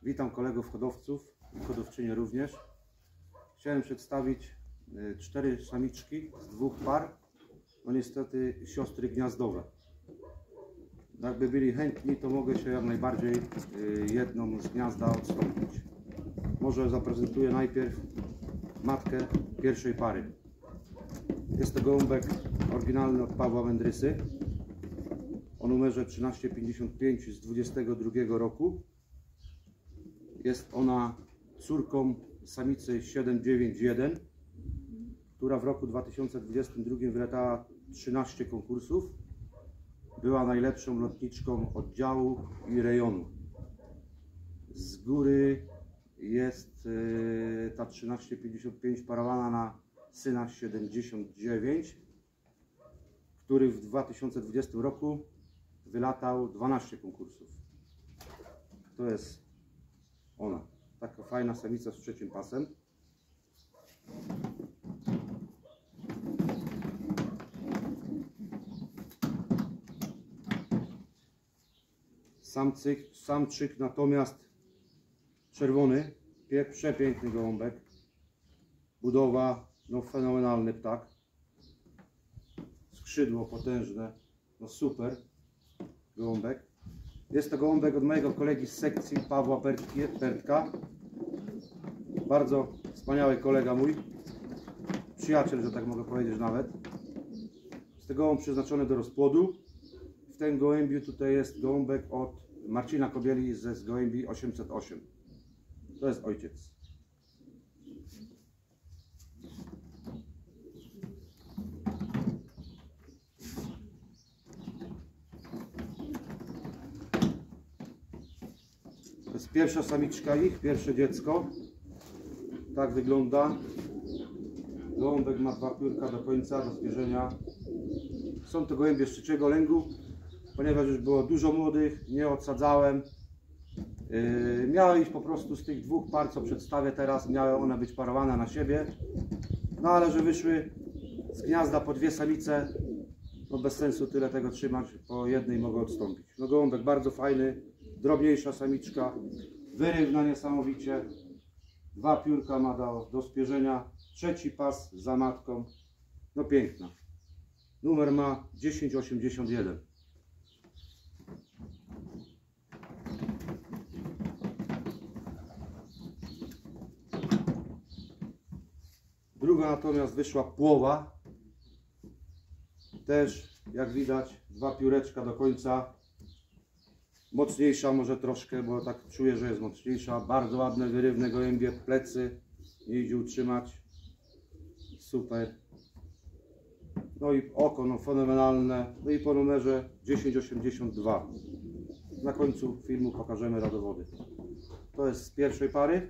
Witam kolegów hodowców i hodowczynie również. Chciałem przedstawić 4 samiczki z 2 par. No niestety siostry gniazdowe. Jakby byli chętni, to mogę się jak najbardziej jedną z gniazda odstąpić. Może zaprezentuję najpierw matkę pierwszej pary. Jest to gołąbek oryginalny od Pawła Mędrysy o numerze 1355 z 22 roku. Jest ona córką samicy 791, która w roku 2022 wylatała 13 konkursów. Była najlepszą lotniczką oddziału i rejonu. Z góry jest ta 1355 parowana na syna 79, który w 2020 roku wylatał 12 konkursów. To jest ona. Taka fajna samica z trzecim pasem. Samczyk natomiast czerwony, przepiękny gołąbek. Budowa, no fenomenalny ptak. Skrzydło potężne, no super gołąbek. Jest to gołąbek od mojego kolegi z sekcji Pawła Pertka. Bardzo wspaniały kolega mój. Przyjaciel, że tak mogę powiedzieć nawet. Jest to gołąb przeznaczony do rozpłodu. W tym gołębiu tutaj jest gołąbek od Marcina Kobieli z gołębi 808. To jest ojciec. To jest pierwsza samiczka ich, pierwsze dziecko. Tak wygląda. Gołąbek ma 2 piórka do końca, do spierzenia. Są to gołębie z trzeciego lęgu. Ponieważ już było dużo młodych, nie odsadzałem. Miały iść po prostu z tych 2 par, co przedstawię teraz, miały one być parowane na siebie. No ale że wyszły z gniazda po 2 samice, no bez sensu tyle tego trzymać, po jednej mogę odstąpić. No gołąbek bardzo fajny, drobniejsza samiczka, wyrywna niesamowicie. 2 piórka ma do spierzenia, trzeci pas za matką, no piękna. Numer ma 1081. Druga natomiast wyszła płowa. Też jak widać 2 pióreczka do końca. Mocniejsza może troszkę, bo tak czuję, że jest mocniejsza. Bardzo ładne, wyrywne gołębie, plecy nie idzie utrzymać. Super. No i oko, no fenomenalne. No i po numerze 1082. Na końcu filmu pokażemy rodowody. To jest z pierwszej pary.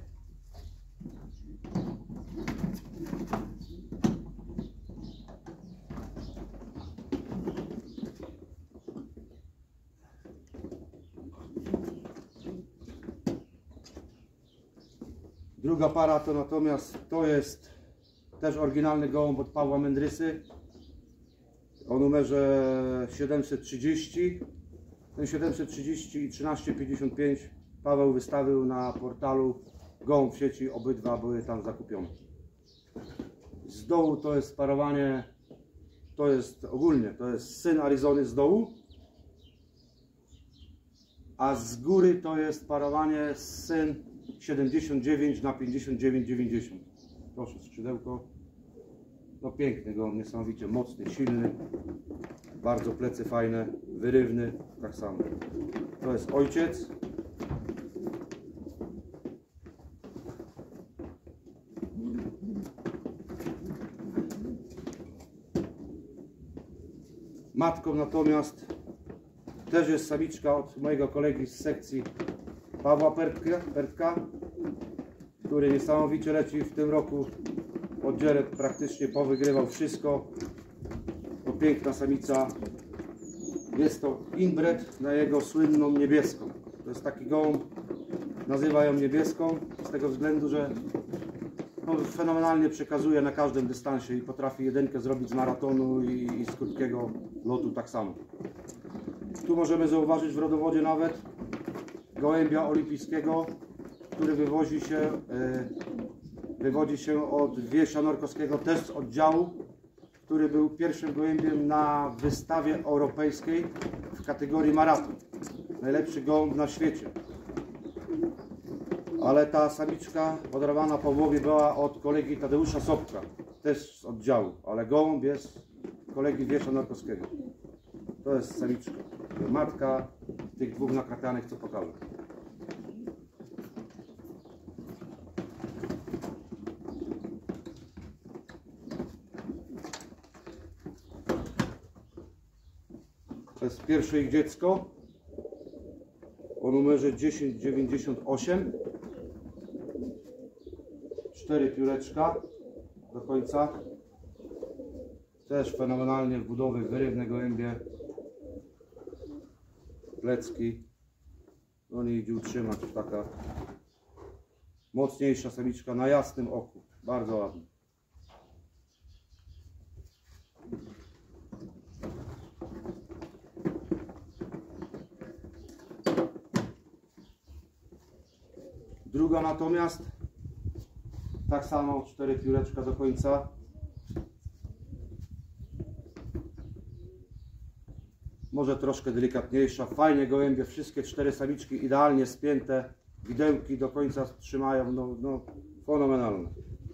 Druga para to natomiast to jest też oryginalny gołąb od Pawła Mędrysy o numerze 730. Ten 730 i 1355 Paweł wystawił na portalu Gołąb w sieci, obydwa były tam zakupione. Z dołu to jest parowanie, to jest ogólnie, to jest syn Arizony z dołu, a z góry to jest parowanie syn 79 na 59,90. Proszę, skrzydełko. No piękny gołąb, niesamowicie mocny, silny. Bardzo plecy fajne, wyrywny, tak samo. To jest ojciec. Matką natomiast też jest samiczka od mojego kolegi z sekcji Pawła Pertka, który niesamowicie leci w tym roku. Oddziele praktycznie powygrywał wszystko. To piękna samica. Jest to inbred na jego słynną niebieską. To jest taki gołąb, nazywa ją niebieską z tego względu, że no, fenomenalnie przekazuje na każdym dystansie i potrafi jedynkę zrobić z maratonu i z krótkiego lotu tak samo. Tu możemy zauważyć w rodowodzie nawet gołębia olimpijskiego który wywodzi się od Wiesia Norkowskiego, też z oddziału, który był pierwszym gołębiem na wystawie europejskiej w kategorii maraton. Najlepszy gołąb na świecie. Ale ta samiczka podarowana Pawłowi była od kolegi Tadeusza Sobka, też z oddziału, ale gołąb jest kolegi Wiesia Norkowskiego. To jest samiczka. Matka tych dwóch nakrapianych, co pokażę. To jest pierwsze ich dziecko o numerze 1098. 4 pióreczka do końca. Też fenomenalnie w budowie, wyrywne gołębie. Plecki. No nie idzie utrzymać, taka mocniejsza samiczka na jasnym oku. Bardzo ładna. Druga natomiast tak samo 4 pióreczka do końca. Może troszkę delikatniejsza, fajnie gołębie, wszystkie 4 samiczki idealnie spięte, widełki do końca trzymają, no fenomenalne.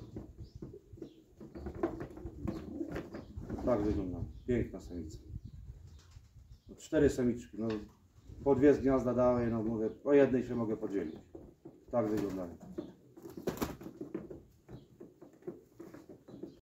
Tak wygląda, piękna samica. 4 samiczki, no po 2 z gniazda dały, no mówię, o jednej się mogę podzielić. Tak wyglądają.